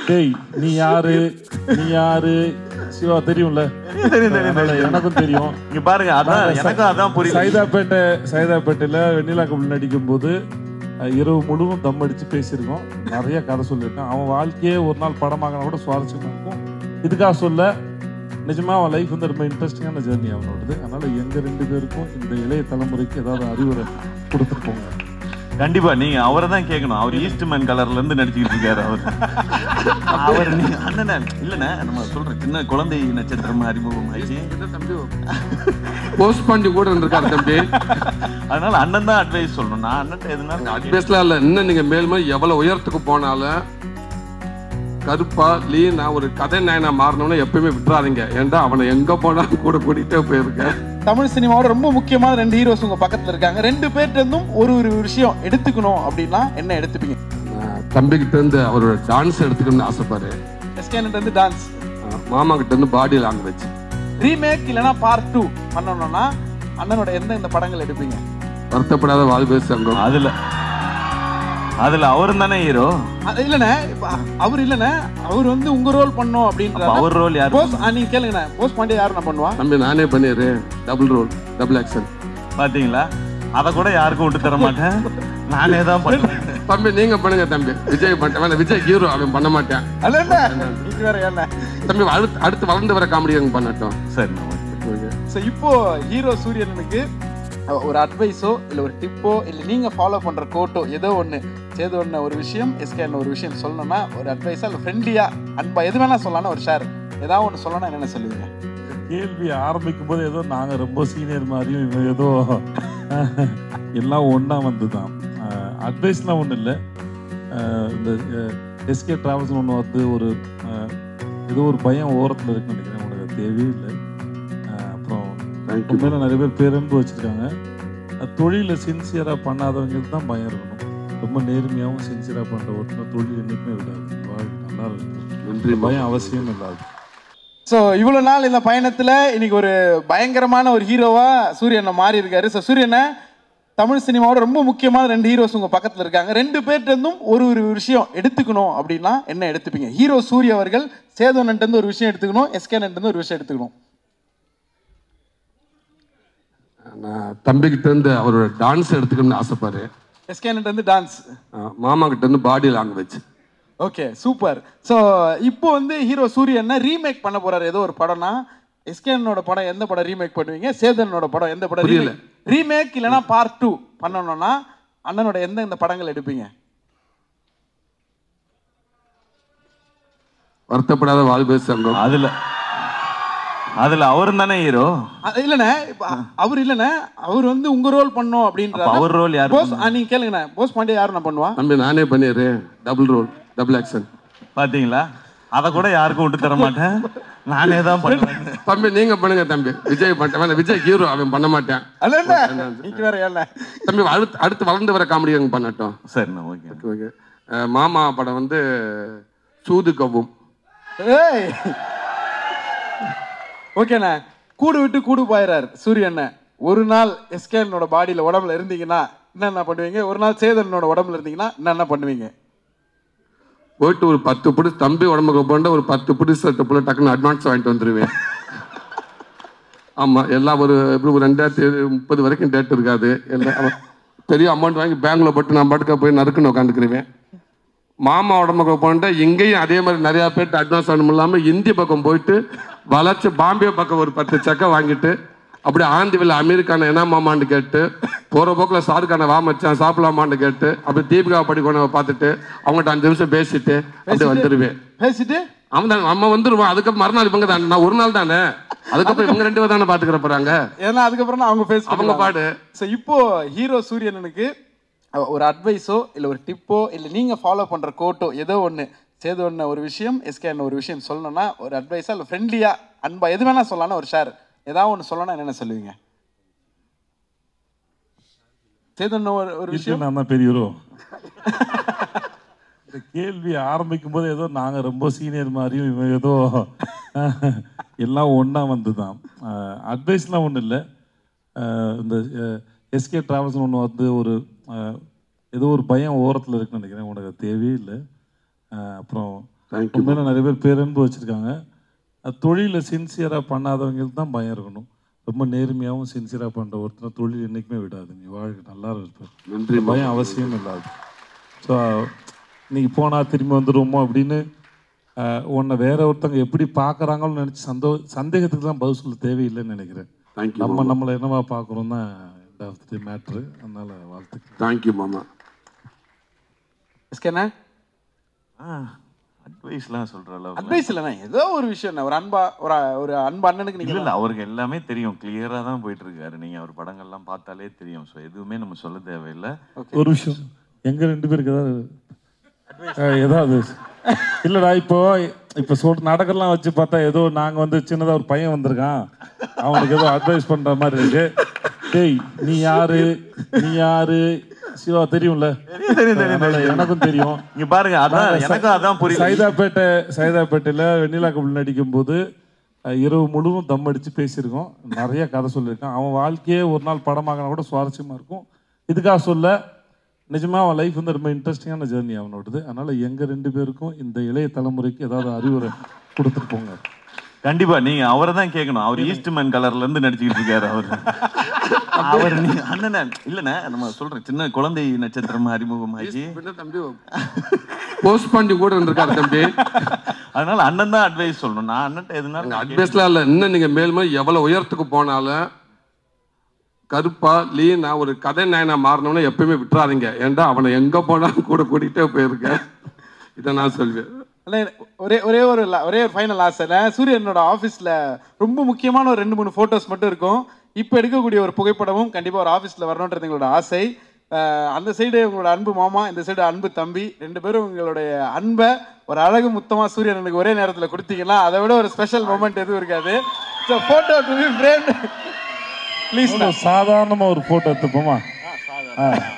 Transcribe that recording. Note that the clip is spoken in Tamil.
டேய் நீ யாரு சிவா தெரியும்ல? எனக்கும் தெரியும். இங்க பாருங்க, அதான் எனக்கும் அதான் புரியல. சைதாப்பேட்டையில வெண்ணிலா கபல் நடிக்கும் போது இரவு முழுவதும் தம் அடிச்சு பேசியிருக்கோம். நிறைய கதை சொல்லியிருக்கேன். அவன் வாழ்க்கையே ஒரு நாள் படமாகனா கூட சுவாரஸ்யமா இருக்கும். இதுக்காக சொல்ல, நிஜமா அவன் லைஃப் வந்து ரொம்ப இன்ட்ரெஸ்டிங்கான ஜேர்னி அவனோடது. அதனால எங்க 2 பேருக்கும் இந்த இளைய தலைமுறைக்கு ஏதாவது அறிவுரை கொடுத்துருப்போங்க. கண்டிப்பா நீங்க அவரை தான் கேட்கணும். அவர் ஈஸ்ட்மேன் கலர்ல இருந்து நடிச்சுக்கிட்டு இருக்காரு. அவர் நீங்க அண்ணன இல்லண்ணே, நம்ம சொல்ற சின்ன குழந்தை நட்சத்திரம் அறிமுகம் ஆயிடுச்சு. போஸ்ட் பண்ணி கூட இருக்காரு தம்பி. அதனால அண்ணன் தான் அட்வைஸ் சொல்லணும். நான் அண்ணன் எதுனா அட்வைஸ்லாம் இல்லை. இன்னும் நீங்க மேலுமே எவ்வளவு உயரத்துக்கு போனாலும் கருப்பா லீனா ஒரு கதை நாயனா மாறணும்னு எப்பயுமே விட்டுறாதீங்க. ஏன்டா அவனை எங்க போனாலும் கூட கூட்டிகிட்டே போயிருக்கேன். தமிழ் சினிமாவோட ரொம்ப முக்கியமான 2 ஹீரோஸ் உங்க பக்கத்துல இருக்காங்க. 2 பேர்ட்ட இருந்தும் ஒரு விஷயம் எடுத்துக்கணும் அப்படின்னா என்ன எடுத்துப்பீங்க? தம்பிக்கிட்ட இருந்து அவரோட டான்ஸ் எடுத்துக்கணும்னு ஆசைப்பாரு. எஸ்கேன்ட்ட இருந்து டான்ஸ், மாமா கிட்ட இருந்து பாடி லாங்குவேஜ். ரீமேக் இல்லனா பார்ட் 2 பண்ணணும்னா அண்ணனோட எந்த படங்கள் எடுப்பீங்க? வருத்தப்படாத வாழ்வே சங்கம். அதுல அவரும் தானே ஹீரோ. இல்லண்ணே, அவர் இல்லண்ணே, அவர் வந்து உங்க ரோல் பண்ணோம் அப்படின்ற. அவர் ரோல் யாரு? போஸ் நீங்க கேளுங்கண்ணே, போஸ் பாண்டியா யாரு நான் பண்ணுவா? தம்பி நானே பண்ணிடுறேன். Double role, double action. பாத்தீங்களா? அத கூட யாருக்கும் விட்டு தர மாட்டேன். நானே தான் பண்ணுவேன். தம்பி நீங்க பண்ணுங்க தம்பி. விஜய் பண்ண, விஜய் ஹீரோ அவன் பண்ண மாட்டேன். நீங்க வேற என்ன தம்பி, அடுத்து வளர்ந்து வர காமெடி பண்ணட்டும். சரி. இப்போ ஹீரோ சூரியனுக்கு ஒரு அட்வைஸோ இல்ல ஒரு டிப்போ இல்ல நீங்க ஃபாலோ பண்ற கோட்டோ ஏதோ ஒண்ணு சேது ஒரு விஷயம், எஸ்கே ஒரு விஷயம் சொல்லணும்னா ஒரு அட்வைஸா இல்ல ஃப்ரெண்ட்லியா அன்பா எது வேணா சொல்லலாம், ஒரு ஷேர் ஏதாவது ஒன்று சொல்லணும்னா என்ன சொல்லுவீங்க? கேள்வி ஆரம்பிக்கும் போது ஏதோ நாங்க ரொம்ப சீனியர் மாதிரியும் இவங்க ஏதோ எல்லாம் ஒன்னா வந்துதான். அட்வைஸ்லாம் ஒன்றும் இல்லை. இந்த எஸ்கே டிராவல்ஸ் ஒன்று வந்து ஒரு ஏதோ ஒரு பயம் ஓரத்தில் இருக்குன்னு நினைக்கிறேன். உனக்கு தேவையே இல்லை. அப்புறம் நிறைய பேர் பேரன்பு வச்சிருக்காங்க. தொழில சின்சியரா பண்ணாதவங்களுக்கு தான் பயம் இருக்கணும். ரொம்ப நேர்மையாகவும் சின்சியரா பண்ற ஒருத்தர் தொழில் என்னைக்குமே விடாது. நல்லா இருக்கும். பயம் அவசியம் இல்லாது. ஸோ இவ்வளோ நாள் இந்த பயணத்தில் இன்னைக்கு ஒரு பயங்கரமான ஒரு ஹீரோவா சூரியனை மாறி இருக்காரு. ஸோ சூரியனை தமிழ் சினிமாவோட ரொம்ப முக்கியமான 2 ஹீரோஸ் உங்க பக்கத்தில் இருக்காங்க. 2 பேர்ட்ட இருந்தும் ஒரு விஷயம் எடுத்துக்கணும் அப்படின்னா என்ன எடுத்துப்பீங்க? ஹீரோ சூரிய அவர்கள் சேதுவன்ட்ட இருந்து ஒரு விஷயம் எடுத்துக்கணும், எஸ்கேன்ட்ட இருந்து ஒரு விஷயம் எடுத்துக்கணும். நான் தம்பிக்கிட்ட இருந்து அவரோட டான்ஸ் எடுத்துக்கணும்னு ஆசைப்பாரு. எஸ்கேன்ட்ட இருந்து டான்ஸ், மாமா கிட்ட இருந்து body language. Okay super. So இப்போ வந்து ஹீரோ சூரியன் ரீமேக் பண்ண போறாரு ஏதோ ஒரு படம்னா, எஸ்கேனோட படம் எந்த படம் ரீமேக் பண்ணுவீங்க? சேதனோட படம் எந்த படம் ரீமேக் இல்லனா பார்ட் 2 பண்ணணும்னா அண்ணனோட எந்த படங்கள் எடுப்பீங்க? வருத்தப்படாத வாழ்வே சங்கம். அதுல அவரும் தானே ஹீரோ. இல்லண்ணே, அவர் இல்லண்ணே, அவர் வந்து உங்க ரோல் பண்ணோம் அப்படின்ற. அவர் ரோல் யாரு? போஸ் நீங்க கேளுங்கண்ணே, போஸ் பாண்டியா யாரு நான் பண்ணுவா? தம்பி நானே பண்ணிடுறேன். Double role, double action. பாத்தீங்களா? அத கூட யாருக்கும் விட்டு தர மாட்டேன். நானே தான் பண்ணுவேன். தம்பி நீங்க பண்ணுங்க தம்பி. விஜய் பண்ண, விஜய் ஹீரோ அவன் பண்ண மாட்டேன். நீங்க வேற என்ன தம்பி, அடுத்து வளர்ந்து வர காமெடி பண்ணட்டும். சரி, ஓகே. மாமா படம் வந்து சூது கவும். ஓகேண்ணே, கூடு விட்டு கூடு போயிறாரு சூரியண்ண. ஒரு நாள் எஸ்கேனோட பாடியில உடம்புல இருந்தீங்கன்னா என்ன பண்ணுவீங்க? ஒரு நாள் சேதனோட உடம்புல இருந்தீங்கன்னா என்ன பண்ணுவீங்க? போயிட்டு ஒரு 10 புடி தம்பி உடம்புக்கு போண்ட ஒரு 10 புடி சட்டை போல டக்குன்னு அட்வான்ஸ் வாங்கிட்டு வந்துருவேன். ஆமா, எல்லாம் ஒரு 2030 வரைக்கும் டேட் இருக்காது. எல்லாம் பெரிய அமௌண்ட் வாங்கி பேங்க்ல போட்டு நான் பாட்டுக்க போய் நறுக்குன்னு உட்காந்துக்கிருவேன். மாமா உடம்புக்கு போண்ட இங்கேயும் அதே மாதிரி நிறைய பேர்ட்டு அட்வான்ஸ் வாங்கணும் இல்லாமல் இந்தி பக்கம் போயிட்டு வளைச்சு பாம்பே பக்கம் ஒரு 10 செக்கை வாங்கிட்டு அப்படியே ஆந்திவில் அமெரிக்கான என்ன மாமான்னு கேட்டு போகிற போக்கில் ஷாருக்கான வா மச்சான் சாப்பிடலாமான்னு கேட்டு அப்படி தீபிகா படிக்கணும் பார்த்துட்டு அவங்கள்ட்ட 5 நிமிஷம் பேசிட்டு அப்படியே வந்துடுவேன். பேசிட்டு அவன் தான் அம்மா வந்துடுவான். அதுக்கப்புறம் மறுநாள் இவங்க தான், நான் ஒரு நாள் தானே, அதுக்கப்புறம் இவங்க 2 பேர் தானே பார்த்துக்கிற போறாங்க. ஏன்னா அதுக்கப்புறம் அவங்க பேச அவங்க பாடு. ஸோ இப்போ ஹீரோ சூரியனுக்கு ஒரு அட்வைஸோ இல்லை ஒரு டிப்போ இல்லை நீங்கள் ஃபாலோ பண்ணுற கோட்டோ ஏதோ ஒன்று சேது ஒரு விஷயம், எஸ்கே ஒரு விஷயம் சொல்லணும்னா ஒரு அட்வைஸா இல்லை ஃப்ரெண்ட்லியாக அன்பா எது வேணா சொல்லலாம்னா ஒரு ஷேர் ஏதாவது ஒன்று சொல்லணும்னா என்ன சொல்லுவீங்க? சேது ஒரு விஷயம். நான் தான் பெரியவரோ. இந்த கேள்வி ஆரம்பிக்கும் போது ஏதோ நாங்க ரொம்ப சீனியர் மாதிரியும் இவங்க ஏதோ எல்லாம் ஒன்றா வந்து தான். அட்வைஸ்லாம் ஒன்றும் இல்லை. இந்த எஸ்கே டிராவல்ஸ் ஒன்று வந்து ஒரு ஏதோ ஒரு பயம் ஓரத்தில் இருக்குன்னு நினைக்கிறேன். உனக்கு தேவையே இல்லை. அப்புறம் உண்மையில நிறைய பேர் பேரன்பு வச்சுருக்காங்க. தொழிலில் சின்சியராக பண்ணாதவங்களுக்கு தான் பயம் இருக்கணும். ரொம்ப நேர்மையாகவும் சின்சியராக பண்ணுற ஒருத்தர் தொழில் என்றைக்குமே விடாது. நீ வாழ்க்கை நல்லா இருப்பேன். நன்றி. பயம் அவசியம் இல்லாது. ஸோ இன்னைக்கு போனால் திரும்பி வந்துடுவோமோ அப்படின்னு உன்னை வேற ஒருத்தவங்க எப்படி பார்க்குறாங்கன்னு நினச்சி சந்தேகத்துக்கு தான் பதில் சொல்ல தேவையில்லைன்னு நினைக்கிறேன். நம்மளை என்னவா பார்க்குறோம் தான் இந்த மேட்ரு. அதனால வாழ்த்துக்கள். தேங்க்யூ மாமா. எஸ்கேண்ணா அட்வைஸ்லாம் சொல்ற அளவுக்கு அட்வைஸ் இல்லைண்ணா, ஏதோ ஒரு விஷயம் ஒரு அன்பா ஒரு அன்பு அண்ணனுக்கு நீங்க இல்ல அவருக்கு எல்லாமே தெரியும். கிளியரா தான் போயிட்டு இருக்காரு. நீங்க அவர் படங்கள்லாம் பார்த்தாலே தெரியும். ஸோ எதுவுமே நம்ம சொல்ல தேவையில்லை. ஒரு விஷயம் எங்க 2 பேருக்கு ஏதாவது இல்லடா இப்போ நாடகம்லாம் வச்சு பார்த்தா ஏதோ நாங்க வந்து சின்னதா ஒரு பையன் வந்திருக்கான், அவனுக்கு ஏதோ அட்வைஸ் பண்ற மாதிரி இருக்கு. டேய் நீ யாரு சிவா தெரியும்ல? எனக்கும் தெரியும். இங்க பாருங்க, அதான் எனக்கும் அதான் புரியும். சைதாப்பேட்டையில வெண்ணிலா கபல் நடிக்கும் போது இரவு முழுவதும் தம் அடிச்சு பேசியிருக்கோம். நிறைய கதை சொல்லியிருக்கான். அவன் வாழ்க்கையே ஒரு நாள் படமாகனா கூட சுவாரஸ்யமா இருக்கும். இதுக்காக சொல்ல நிஜமா அவன் லைஃப் வந்து ரொம்ப இன்ட்ரெஸ்டிங்கான ஜேர்னி அவனோடது. அதனால எங்க 2 பேருக்கும் இந்த இளைய தலைமுறைக்கு ஏதாவது அறிவுரை கொடுத்துட்டு போங்க. கண்டிப்பா நீங்க அவரை தான் கேட்கணும். அவர் ஈஸ்ட்மேன் கலர்ல இருந்து நடிச்சுக்கிட்டு இருக்காரு. அவர் நீங்க அண்ணன் இல்லண்ணே, நம்ம சொல்றேன் சின்ன குழந்தை நட்சத்திரம் அறிமுகமாகி தம்பி போஸ்ட் பண்ணி கூட இருந்திருக்காரு தம்பி. அதனால அண்ணன் தான் அட்வைஸ் சொல்லணும். நான் அண்ணன் எதுனாலும் அட்வைஸ்லாம் இல்லை. இன்னும் நீங்க மேலுமே எவ்வளவு உயரத்துக்கு போனாலும் கருப்பா லீனா ஒரு கதை நாயனா மாறினோம்னா எப்பயுமே விட்டுறாதீங்க. ஏன்டா அவனை எங்க போனாலும் கூட கூட்டிகிட்டே போயிருக்கேன். இதை நான் சொல்வேன். ஒரே ஒரு ஃபைனல் ஆசை. சூரியனோட ஆஃபீஸில் ரொம்ப முக்கியமான ஒரு 2-3 ஃபோட்டோஸ் மட்டும் இருக்கும். இப்போ எடுக்கக்கூடிய ஒரு புகைப்படமும் கண்டிப்பாக ஒரு ஆஃபீஸில் வரணுன்றது எங்களோட ஆசை. அந்த சைடு உங்களோட அன்பு மாமா, இந்த சைடு அன்பு தம்பி, 2 பேரும் உங்களுடைய அன்பை ஒரு அழகு முத்தமாக சூரியனுக்கு ஒரே நேரத்தில் கொடுத்தீங்கன்னா அதை விட ஒரு ஸ்பெஷல் மொமெண்ட் எதுவும் இருக்காது. So photo to be framed please. சாதாரணமாக ஒரு ஃபோட்டோ எடுத்துப்போமா?